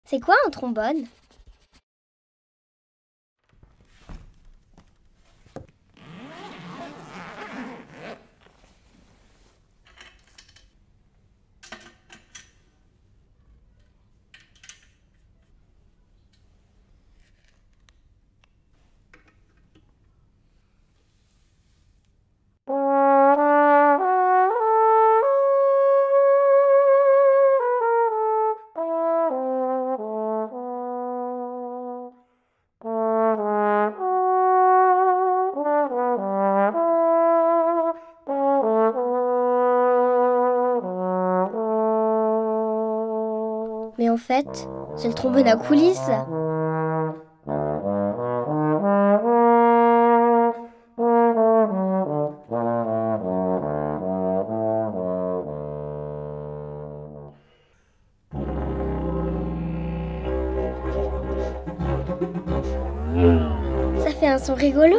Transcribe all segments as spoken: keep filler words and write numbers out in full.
C'est quoi un trombone? Mais en fait, c'est le trombone à coulisses. Ça fait un son rigolo.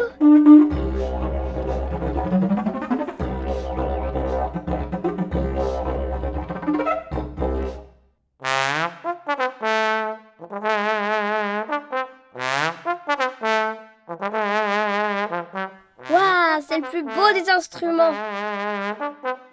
Waouh, c'est le plus beau des instruments.